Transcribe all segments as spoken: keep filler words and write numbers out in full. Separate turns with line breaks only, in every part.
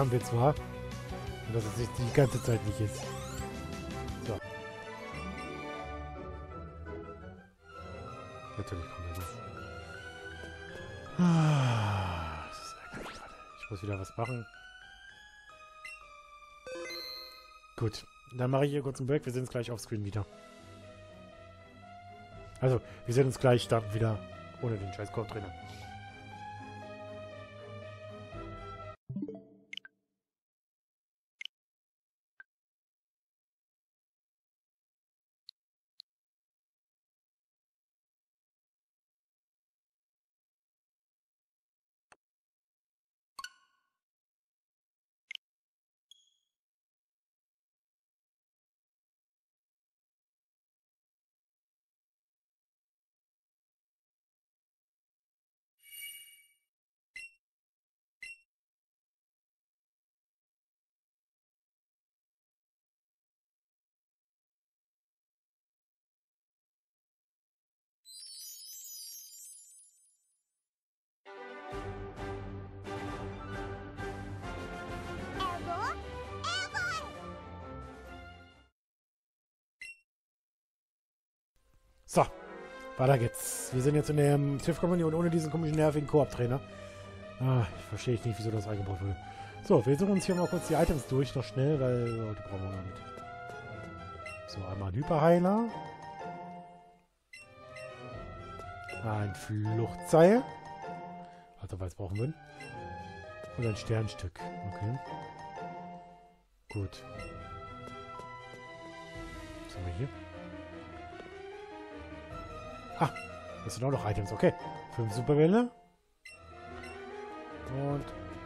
haben wir zwar, und dass es nicht die ganze Zeit nicht ist. So. Natürlich kommt er nicht. Ah, das ist ärgerlich gerade. Ich muss wieder was machen. Gut. Dann mache ich hier kurz einen Break. Wir sehen uns gleich offscreen wieder. Also, wir sehen uns gleich dann wieder ohne den scheiß Korbtrainer. So, weiter geht's. Wir sind jetzt in der Swift Company und ohne diesen komischen nervigen Koop-Trainer. Ah, ich verstehe nicht, wieso das eingebaut wurde. So, wir suchen uns hier mal kurz die Items durch, noch schnell, weil oh, die brauchen wir noch mit. So, einmal ein Hyperheiler. Ein Fluchtseil. Also, was brauchen wir? Und ein Sternstück. Okay. Gut. Was haben wir hier? Ah, das sind auch noch Items. Okay. Fünf Superbälle. Und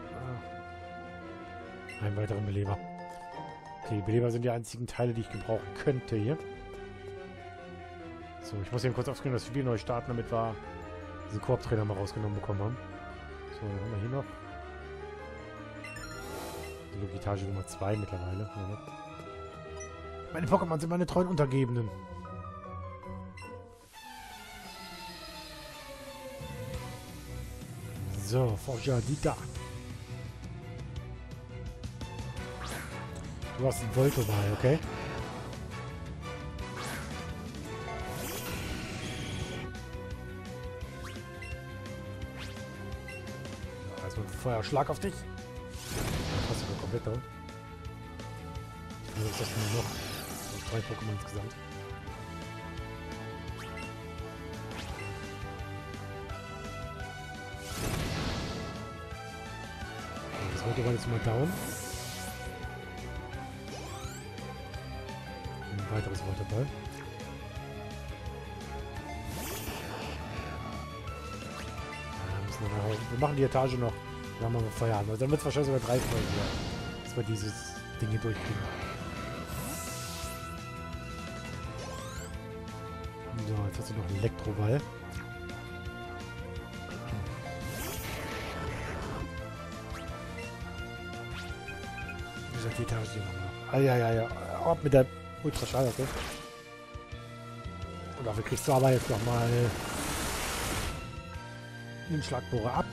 ah, einen weiteren Beleber. Okay, die Beleber sind die einzigen Teile, die ich gebrauchen könnte hier. So, ich muss hier kurz aufskriegen, das Spiel neu starten, damit wir diesen Koop-Trainer mal rausgenommen bekommen haben. So, dann haben wir hier noch die Etage Nummer zwei mittlerweile. Ja. Meine Pokémon sind meine treuen Untergebenen. So, Forjadita. Du hast einen Volto bei, okay? Ja, erstmal ein Feuerschlag auf dich. Hast du komplett down. Was ist das denn noch? Das sind drei Pokémon insgesamt. Das war jetzt mal down. Ein weiteres Waterball. Ja, müssen wir, nach wir machen die Etage noch. Dann machen wir Feierabend. Also dann wird es wahrscheinlich sogar drei Folgen werden, dass wir dieses Ding hier durchkriegen. So, jetzt hast du noch einen Elektroball. Die Etage, die machen wir noch. Ah, ja, ja, ja. Ab mit der Ultraschall, okay. Und dafür kriegst du aber jetzt nochmal den Schlagbohrer ab.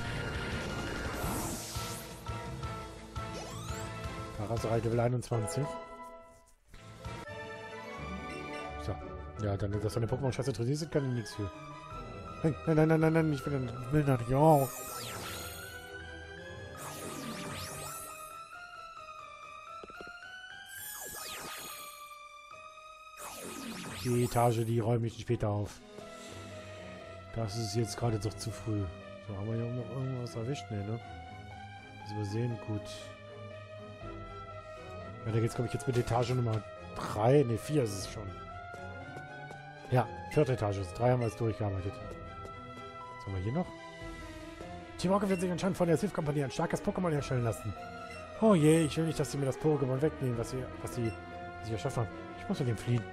Karasserei Level einundzwanzig. So. Ja, dann, dass deine Pokémon scheiße trainiert sind, kann ich nichts für. Nein, nein, nein, nein, nein, nein, ich will, ich will nicht. Ja. Die Etage, die räume ich später auf. Das ist jetzt gerade doch zu früh. So, haben wir hier noch irgendwas erwischt? Ne, ne? Das übersehen, gut. Weiter geht's, glaube ich, jetzt mit Etage Nummer drei. Ne, vier ist es schon. Ja, vierte Etage. drei haben wir jetzt durchgearbeitet. Was haben wir hier noch? Team Rocket wird sich anscheinend von der Swift-Kompanie ein starkes Pokémon herstellen lassen. Oh je, ich will nicht, dass sie mir das Pokémon wegnehmen, was sie, was sie, was sie erschaffen haben. Ich muss mit dem fliehen.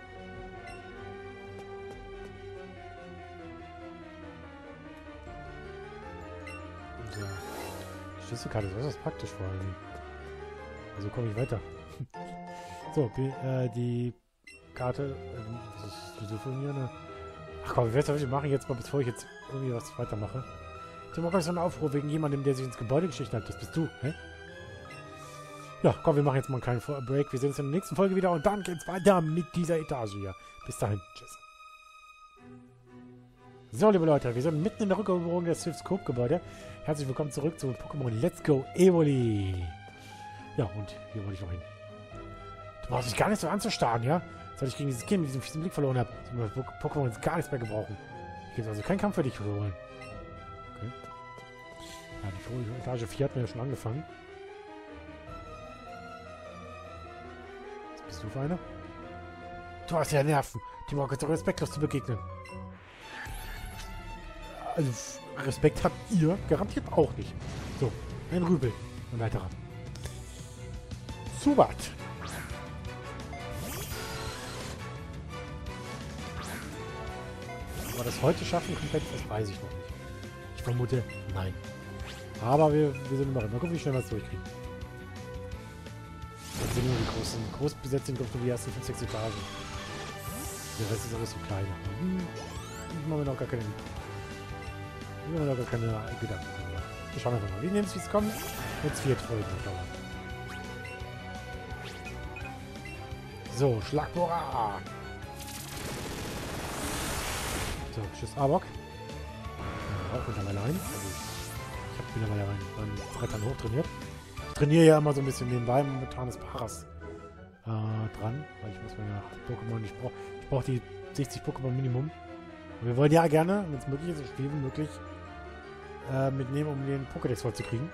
So. Die Schlüsselkarte ist äußerst praktisch vor allem. Also komme ich weiter. So, äh, die Karte. Äh, was ist die von mir? Ne? Ach komm, ich weiß nicht, was ich mache jetzt mal, bevor ich jetzt irgendwie was weitermache. Tim Rocker ist so ein Aufruhr wegen jemandem, der sich ins Gebäude geschlichen hat. Das bist du, hä? Ja, komm, wir machen jetzt mal einen kleinen Break. Wir sehen uns in der nächsten Folge wieder und dann geht's weiter mit dieser Etage hier. Bis dahin. Tschüss. So, liebe Leute, wir sind mitten in der Rückeroberung des Swift Scope-Gebäude. Herzlich willkommen zurück zu Pokémon Let's Go Evoli. Ja, und hier wollte ich noch hin. Du brauchst dich gar nicht so anzustarren, ja? Seit ich gegen dieses Kind mit diesem fiesen Blick verloren habe, sind meine Pokémon jetzt gar nichts mehr gebrauchen. Ich gibt also keinen Kampf für dich zu holen. Okay. Ja, die Etage vier hat mir ja schon angefangen. Was bist du für einer? Du hast ja Nerven. Die mag jetzt respektlos zu begegnen. Also, Respekt habt ihr garantiert auch nicht. So, ein Rübel. Ein weiterer. Zubat. Aber das heute schaffen komplett, das weiß ich noch nicht. Ich vermute, nein. Aber wir, wir sind immer drin. Mal gucken, wie schnell wir es durchkriegen. Das sind nur die großen, Großbesetzungen, kommt nur die ersten fünf, sechs Etagen. Der Rest ist alles so klein. Hm, ich mache mir noch gar keine... Ich mache mir noch gar keine Gedanken. Wir schauen einfach mal. Wir nehmen es, wie es kommt. Jetzt vier Folgen dauern. So, Schlagbohrer. So, tschüss, Arbok. Ja, auch mittlerweile rein. Also, ich habe mittlerweile rein beim Brettern hochtrainiert. Ich trainiere ja immer so ein bisschen nebenbei. Momentan ist Paras äh, dran. Weil ich muss meine Pokémon, ich brauche ich brauch die sechzig Pokémon Minimum. Und wir wollen ja gerne, wenn es möglich ist, so viel wie möglich äh, mitnehmen, um den Pokédex voll zu kriegen.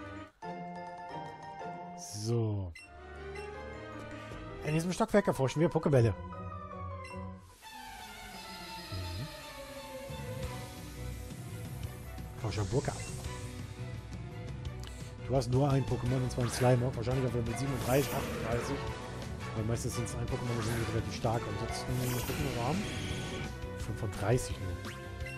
So. In diesem Stockwerk erforschen wir Pokébälle. Mhm. Forscher Burka. Du hast nur ein Pokémon, und zwar ein Slimeock. Wahrscheinlich auf Level siebenunddreißig, achtunddreißig. Weil meistens sind es ein Pokémon, die sind relativ stark. Ansonsten gucken wir Rahmen. fünfunddreißig nur.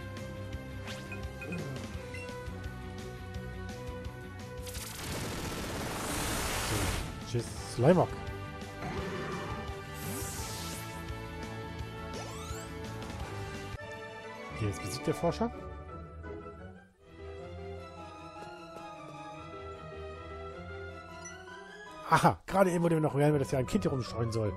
So, tschüss, Slimeock. Okay, jetzt besiegt der Forscher. Aha, gerade eben wurde mir noch realisiert, dass ja ein Kind hier rumstreuen soll.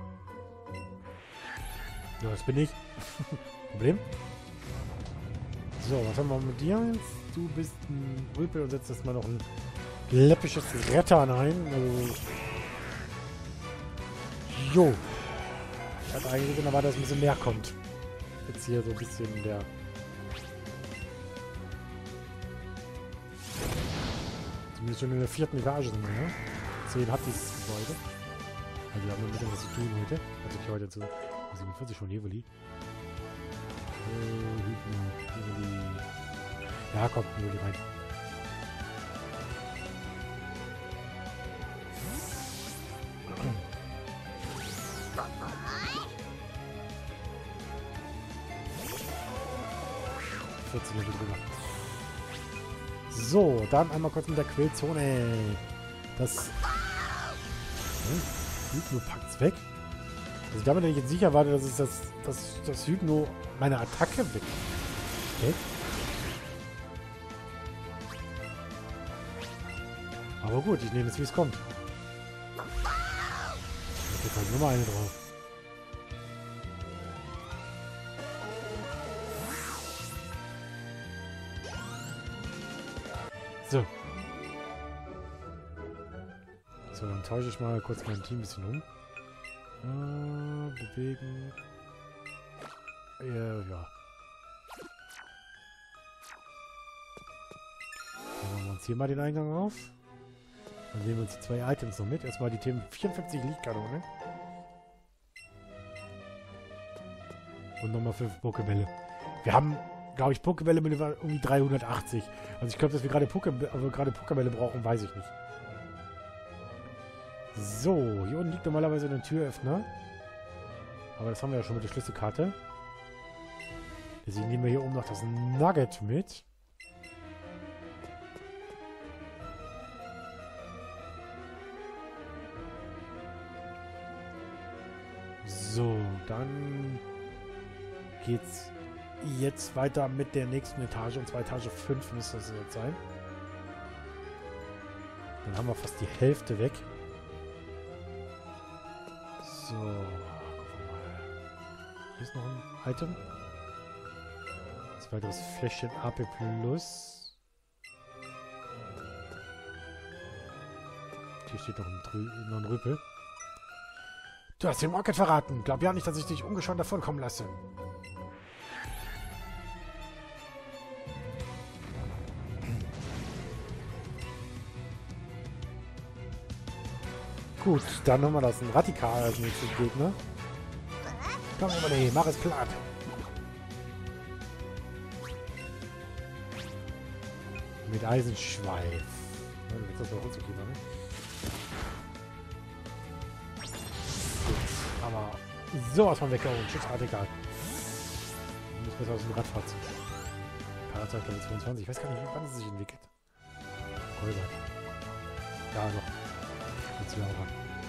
Ja, das bin ich. Problem. So, was haben wir mit dir jetzt? Du bist ein Rüpel und setzt erstmal noch ein läppisches Rettern ein. Also. Jo. Ich hatte eigentlich erwartet, dass ein bisschen mehr kommt. Jetzt hier so ein bisschen der. Zumindest schon in der vierten Etage sind wir, ne? zehn hat dieses Gebäude. Also wir haben ein bisschen was zu tun heute. Also ich heute zu siebenundvierzig schon Evoli. Äh, Evoli. Ja, komm, Evoli rein. vierzehn Level drüber. So, dann einmal kurz mit der Quellzone. Das... Hm, Hypno packt's weg. Also damit hätte ich jetzt sicher erwartet, dass es das, das, das Hypno meine Attacke weg. Okay. Aber gut, ich nehme es, wie es kommt. Da geht halt nur mal eine drauf. So. So, dann tausche ich mal kurz mein Team ein bisschen um. Äh, bewegen. Ja, ja. Dann machen wir uns hier mal den Eingang auf. Dann nehmen wir uns die zwei Items noch mit. Erstmal die Themen vierundfünfzig Lichtkanone. Und nochmal fünf Pokébälle. Wir haben, glaube ich, Pokébälle mit irgendwie dreihundertachtzig. Also ich glaube, dass wir gerade Pokébälle, gerade Pokébälle brauchen, weiß ich nicht. So, hier unten liegt normalerweise ein Türöffner. Aber das haben wir ja schon mit der Schlüsselkarte. Deswegen nehmen wir hier oben noch das Nugget mit. So, dann geht's jetzt weiter mit der nächsten Etage. Und zwar Etage fünf müsste das jetzt sein. Dann haben wir fast die Hälfte weg. So. Gucken wir mal. Hier ist noch ein Item. Weiteres Fläschchen A P Plus. Hier steht noch ein, Drü noch ein Rüpel. Du hast den Rocket verraten. Glaub ja nicht, dass ich dich ungeschoren davonkommen lasse. Gut, dann haben wir das. Ein Radikal als nächstes Gegner. Komm, überlegen, mach es platt. Mit Eisenschweif. Ja, du willst das auch runtergehen, ne? Gut, aber sowas von weggehauen. Schutzradikal. Muss besser aus dem Radfahrzeug. Parazeug Level zweiundzwanzig. Ich weiß gar nicht, wann es sich entwickelt. Holger. Da noch. Jetzt wieder auch ran.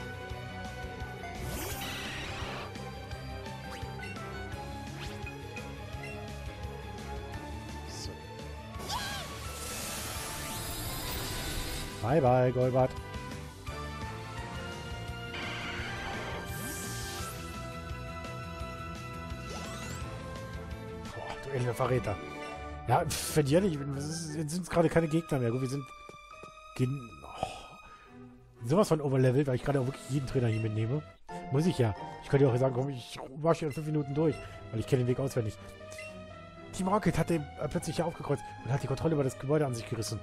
Bye bye, Golbat. Boah, du elender Verräter. Ja, verliere nicht. Jetzt sind es gerade keine Gegner mehr. Gut, wir sind... Oh, sowas von overlevelt, weil ich gerade auch wirklich jeden Trainer hier mitnehme. Muss ich ja. Ich könnte ja auch sagen, komm, ich wasche in fünf Minuten durch, weil ich kenne den Weg auswendig. Team Rocket hat den äh, plötzlich hier aufgekreuzt und hat die Kontrolle über das Gebäude an sich gerissen.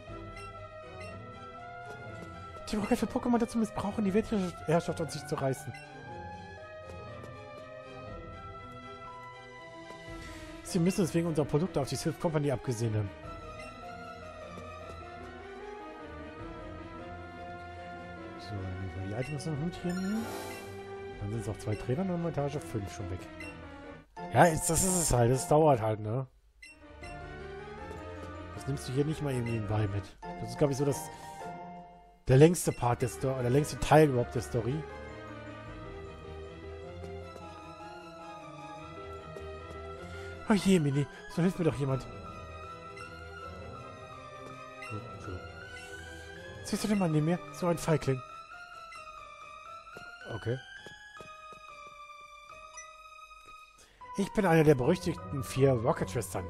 Team Rocket will Pokémon dazu missbrauchen, die Weltherrschaft an sich zu reißen. Sie müssen es wegen unserer Produkte auf die Silph Company abgesehen haben. So, dann die Items noch mit hier nehmen. Dann sind es auch zwei Trainer und dann Etage fünf schon weg. Ja, jetzt, das ist es halt. Das dauert halt, ne? Das nimmst du hier nicht mal irgendwie nebenbei mit. Das ist, glaube ich, so das... Der längste Part der Story, der längste Teil überhaupt der Story. Oh je, Mini, so hilft mir doch jemand. Oh, so. Siehst du den Mann neben mir? So ein Feigling. Okay. Ich bin einer der berüchtigten vier Rocket-Schwestern.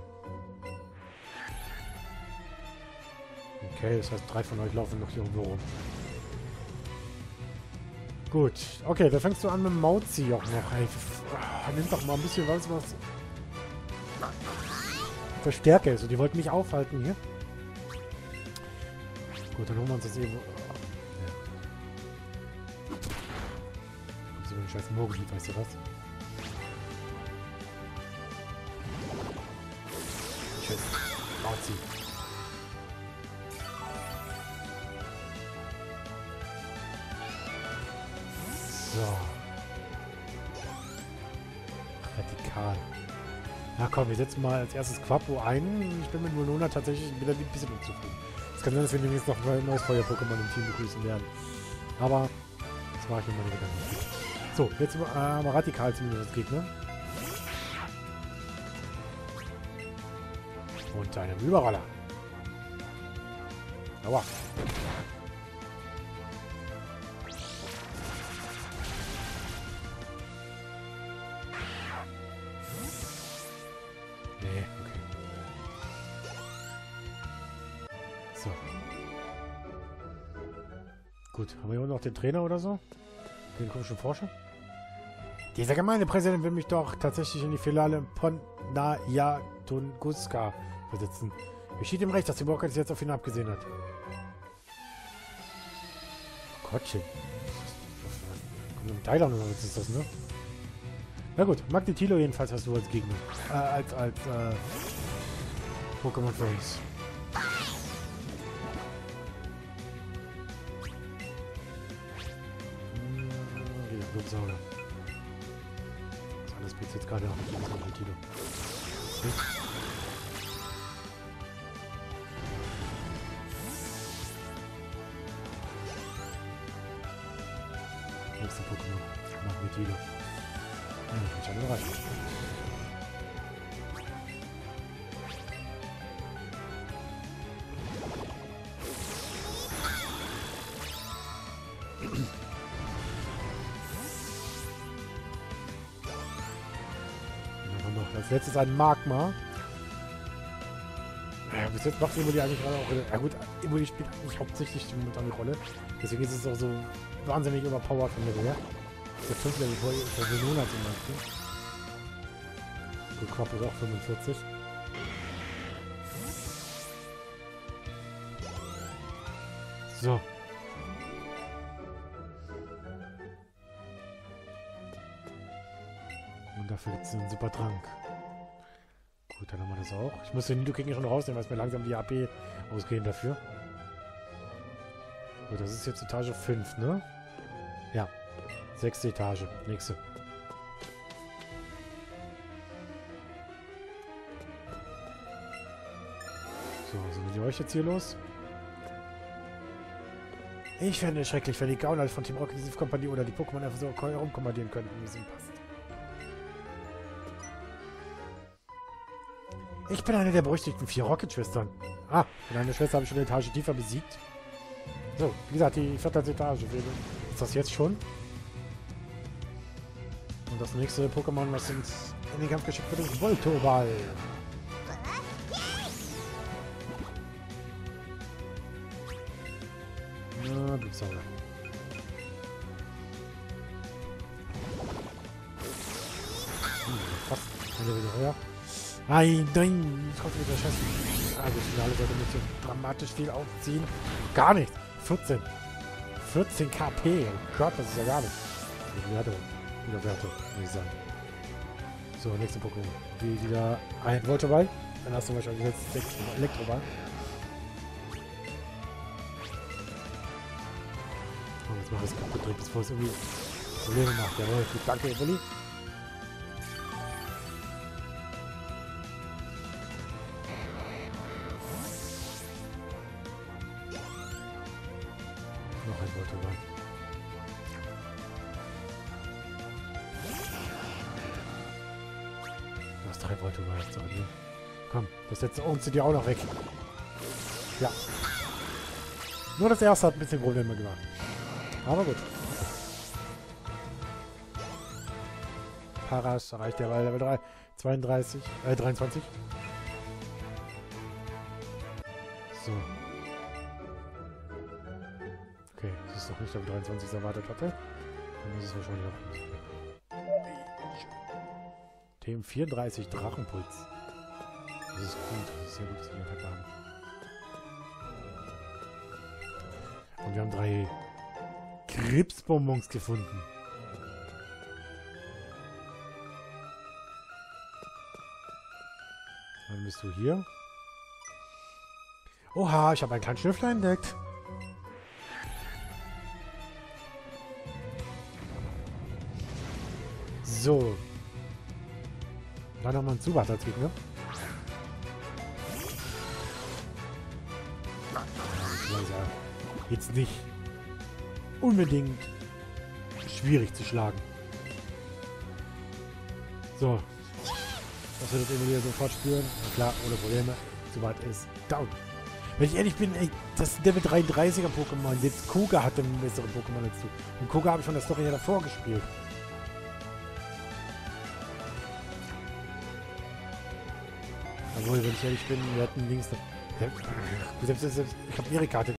Okay, das heißt, drei von euch laufen noch hier irgendwo rum. Gut. Okay, da fängst du an mit dem Mauzi auch noch. Hey, nimm doch mal ein bisschen was, was... Verstärker ist. Und die wollten mich aufhalten hier. Gut, dann holen wir uns das eben... Ja. So ein scheiß Mogellied, weißt du was? Tschüss. Mauzi. So. Radikal. Na komm, wir setzen mal als erstes Quapo ein. Ich bin mit Monona tatsächlich wieder ein bisschen unzufrieden. Es kann sein, dass wir demnächst noch ein neues Feuer-Pokémon im Team begrüßen werden. Aber das mache ich mir mal wieder ganz gut. So, jetzt äh, mal Radikal zumindest als Gegner. Und einem Überroller. Aua. Nee, okay. So. Gut, haben wir hier noch den Trainer oder so? Den komischen Forscher? Dieser Gemeindepräsident will mich doch tatsächlich in die Filiale Ponnaya Tunguska versetzen. Ich steht ihm recht, dass die Rocket jetzt auf ihn abgesehen hat. Oh Gottchen. Kommt ein Thailand oder was ist das, ne? Na gut, Magnetilo jedenfalls hast du als Gegner. Äh, als, als, äh, Pokémon für uns. Hm, okay, Blutsauger. Das alles bringt jetzt gerade auch nicht mit Magnetilo. Okay. Nächste Pokémon. Magnetilo. Ja, ich bin überrascht. Und noch als letztes ein Magma. Ja, bis jetzt macht Evoli eigentlich gerade auch... Ja gut, Evoli spielt eigentlich hauptsächlich momentan eine Rolle. Deswegen ist es auch so wahnsinnig überpowered von mir her. Der fünf Level vor Venona zum Beispiel. Quapp ist auch fünfundvierzig. So. Und dafür gibt es einen super Trank. Gut, dann haben wir das auch. Ich muss den Nidoking schon rausnehmen, weil es mir langsam die A P ausgehen dafür. So, das ist jetzt Etage fünf, ne? Ja. Sechste Etage. Nächste. So, was sind die euch jetzt hier los? Ich fände es schrecklich, wenn die Gauner von Team Rocket diese Kompanie oder die Pokémon einfach so herumkommandieren könnten, wie es ihnen passt. Ich bin eine der berüchtigten vier Rocket-Schwestern. Ah, und eine Schwester habe ich schon eine Etage tiefer besiegt. So, wie gesagt, die vierte Etage. Ist das jetzt schon? Und das nächste Pokémon, was uns in den Kampf geschickt wird, ist Voltoball. Na, Blitzsauger. Hm, fast. Eine wieder höher. Nein, nein, ich hoffe, der Scheiß. Also, das Finale sollte nicht so dramatisch viel aufziehen. Gar nicht. vierzehn. vierzehn K P. Oh Gott, das ist ja gar nicht. Die Werte. Wieder Werte, würde ich sagen. So, nächste Pokémon. Die wieder ein Voltoball. Dann hast du wahrscheinlich jetzt sechs Elektroball. Oh, jetzt mach ich es kaputt, bevor es irgendwie Probleme macht. Jawohl, gut, danke, Evoli. Noch ein Voltoball. Du hast drei Voltoball. So, nee. Komm, das letzte uns sind ja auch noch weg. Ja. Nur das erste hat ein bisschen Probleme gemacht. Aber gut. Paras erreicht der bei Level drei. zweiunddreißig, äh, dreiundzwanzig. So. Okay, das ist doch nicht Level dreiundzwanzig, was ich erwartet hatte. Dann ist es wahrscheinlich auch nicht. T M vierunddreißig Drachenpuls. Das ist gut, das ist sehr gut, dass wir die Attacke haben. Und wir haben drei Krebsbonbons gefunden. Dann bist du hier. Oha, ich habe einen kleinen Schnüffler entdeckt. So. Dann haben wir einen Zubat als Gegner. Jetzt nicht unbedingt schwierig zu schlagen. So. Das wird das Emil sofort spüren. Na klar, ohne Probleme. Zubat ist down. Wenn ich ehrlich bin, ey, das Level dreiunddreißiger Pokémon. Jetzt Koga hat einen besseren Pokémon als du. Und Koga habe ich von der Story ja davor gespielt. Obwohl, wenn ich ehrlich bin, wir hatten links... Selbst, selbst, ich habe Erika